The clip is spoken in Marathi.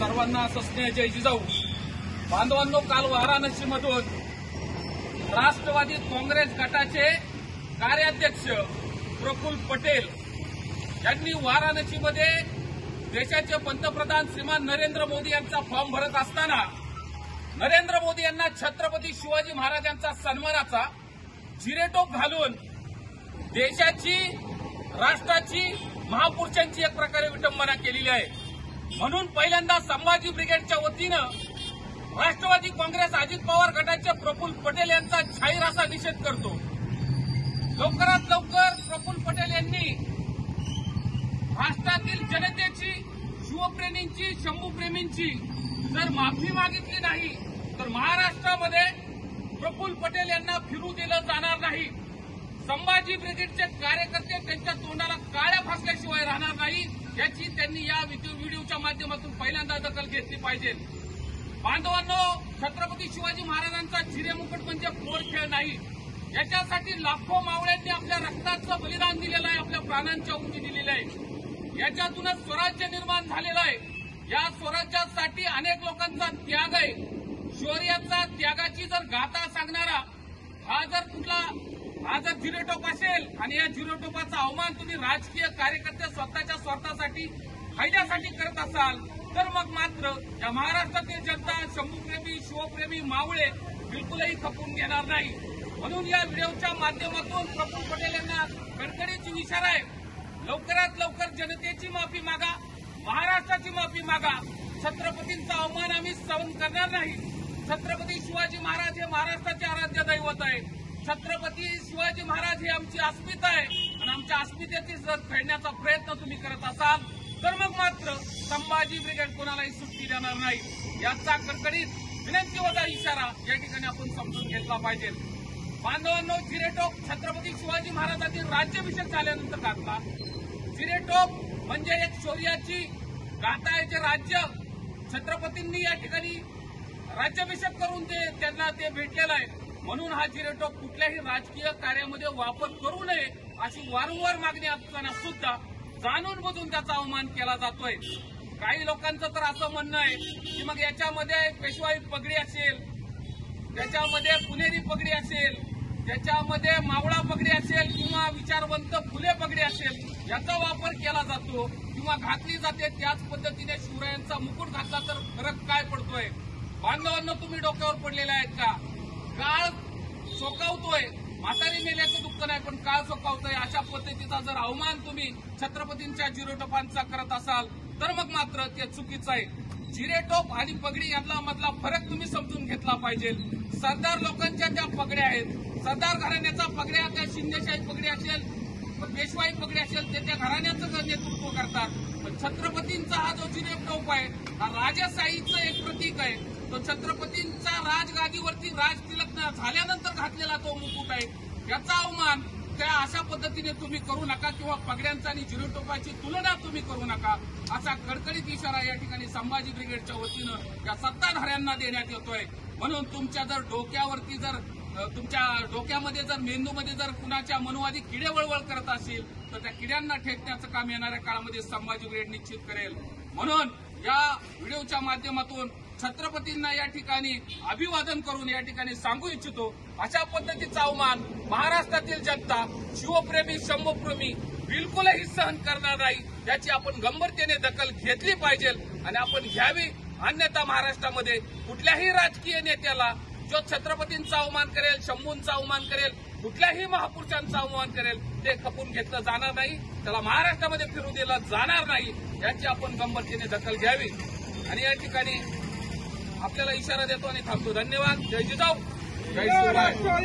सर्वांना सस्नेह जय जिजाऊ. बांधवांनो, काल वाराणसीमधून राष्ट्रवादी काँग्रेस गटाचे कार्याध्यक्ष प्रफुल्ल पटेल यांनी वाराणसीमध्ये देशाचे पंतप्रधान श्रीमान नरेंद्र मोदी यांचा फॉर्म भरत असताना नरेंद्र मोदी यांना छत्रपती शिवाजी महाराजांचा सन्मानाचा जिरेटोप घालून देशाची, राष्ट्राची, महापुरुषांची एक प्रकारे विटंबना केलेली आहे. म्हणून पहिल्यांदा संभाजी ब्रिगेडच्या वतीनं राष्ट्रवादी काँग्रेस अजित पवार गटाचे प्रफुल्ल पटेल यांचा जाहीर असा निषेध करतो. लवकरात लवकर प्रफुल्ल पटेल यांनी राष्ट्रातील जनतेची, शिवप्रेमींची, शंभूप्रेमींची जर माफी मागितली नाही तर महाराष्ट्रामध्ये प्रफुल्ल पटेल यांना फिरू दिलं जाणार नाही. संभाजी ब्रिगेडचे कार्यकर्ते त्यांच्या तोंडाला काळ्या फासल्याशिवाय राहणार नाही, याची त्यांनी या व्हिडिओच्या माध्यमातून पहिल्यांदा दखल घेतली पाहिजे. बांधवांनो, छत्रपती शिवाजी महाराजांचा चिरेमुकुट म्हणजे फोर खेळ नाही. याच्यासाठी लाखो मावळ्यांनी आपल्या रक्ताचं बलिदान दिलेलं आहे, आपल्या प्राणांच्या उंची दिलेल्या आहे. याच्यातूनच स्वराज्य निर्माण झालेलं आहे. या स्वराज्यासाठी अनेक लोकांचा त्याग आहे. शौर्याचा, त्यागाची जर गाथा सांगणारा हा जर जिरेटोप असेल आणि या जिरेटोपाचा अवमान तुम्ही राजकीय कार्यकर्ते स्वतःच्या स्वार्थासाठी, फायद्यासाठी करत असाल तर मग मात्र या महाराष्ट्रातील जनता, शंभूप्रेमी, शिवप्रेमी, मावळे बिलकुलही खपून घेणार नाही. म्हणून या व्हिडिओच्या माध्यमातून प्रफुल्ल पटेल यांना कडकडीची इशारा आहे. लवकरात लवकर जनतेची माफी मागा, महाराष्ट्राची माफी मागा. छत्रपतींचा अवमान आम्ही सहन करणार नाही. छत्रपती शिवाजी महाराज हे महाराष्ट्राचे आराध्य दैवत आहे. छत्रपती शिवाजी महाराज ही आमची अस्मिता आहे आणि आमच्या अस्मितेची जर फेडण्याचा प्रयत्न तुम्ही करत असाल तर मग मात्र संभाजी ब्रिगेड कोणालाही सुट्टी देणार नाही. याचा कडकडीत विनंतीवजा इशारा या ठिकाणी आपण समजून घेतला पाहिजे. बांधवांनो, जिरेटोप छत्रपती शिवाजी महाराजांतील राज्याभिषेक झाल्यानंतर घातला. जिरेटोप म्हणजे एक शौर्याची गाथा आहे. जे राज्य छत्रपतींनी या ठिकाणी राज्याभिषेक करून त्यांना ते भेटलेलं आहे. म्हणून हा जिरेटोप कुठल्याही राजकीय कार्यामध्ये वापर करू नये अशी वारंवार मागणी असताना सुद्धा जाणून बुजून त्याचा अवमान केला जातोय. काही लोकांचं तर असं म्हणणं आहे की मग याच्यामध्ये पेशवाई पगडी असेल, त्याच्यामध्ये पुणेरी पगडी असेल, त्याच्यामध्ये मावळा पगडी असेल किंवा विचारवंत फुले पगडी असेल, याचा वापर केला जातो किंवा घातली जाते. त्याच पद्धतीने शिवरायांचा मुकुट घातला तर फरक काय पडतोय? बांधवांना तुम्ही डोक्यावर पडलेले आहेत का? काळ सोकावतोय, म्हातारी मेल्याचं दुःख नाही पण काळ सोकावतोय. अशा पद्धतीचा जर अवमान तुम्ही छत्रपतींच्या जिरेटोपांचा करत असाल तर मग मात्र ते चुकीचं आहे. जिरेटोप आणि पगडी यातला मधला फरक तुम्ही समजून घेतला पाहिजे. सरदार लोकांच्या त्या पगड्या आहेत. सरदार घराण्याचा पगड्या, त्या शिंदेशाही पगडी असेल, पेशवाई पगडी असेल, ते त्या घराण्याचं नेतृत्व करतात. पण छत्रपतींचा हा जो जिरेटोप आहे हा राजेशाहीचं एक प्रतीक आहे. तो छत्रपतींचा राजगादीवरती राजतिलक झाल्यानंतर घातलेला तो मुकुट आहे. याचा अवमान त्या अशा पद्धतीने तुम्ही करू नका किंवा पगड्यांचा आणि जिरेटोपाची तुलना तुम्ही करू नका असा कडकडीत इशारा या ठिकाणी संभाजी ब्रिगेडच्या वतीनं या सत्ताधाऱ्यांना देण्यात येतोय. म्हणून तुमच्या जर डोक्यावरती जर तुमच्या डोक्यामध्ये जर मेंदूमध्ये जर कुणाच्या मनोवादी किडे वळवळ करत असेल तर त्या किड्यांना ठेचण्याचं काम येणाऱ्या काळामध्ये संभाजी ब्रिगेड निश्चित करेल. म्हणून या व्हिडिओच्या माध्यमातून छत्रपतींना या ठिकाणी अभिवादन करून या ठिकाणी सांगू इच्छितो, अशा पद्धतीचा अवमान महाराष्ट्रातील जनता, शिवप्रेमी, शंभूप्रेमी बिलकुलही सहन करणार नाही. याची आपण गंभीरतेने दखल घेतली पाहिजे आणि आपण घ्यावी. अन्यथा महाराष्ट्रामध्ये कुठल्याही राजकीय नेत्याला जो छत्रपतींचा अवमान करेल, शंभूंचा अवमान करेल, कुठल्याही महापुरुषांचा अवमान करेल ते खपून घेतलं जाणार नाही. त्याला महाराष्ट्रामध्ये फिरू दिलं जाणार नाही. याची आपण गंभीरतेने दखल घ्यावी. आणि या ठिकाणी आपल्याला इशारा देतो आणि थांबतो. धन्यवाद. जय जिजाऊ, जय शिवराय.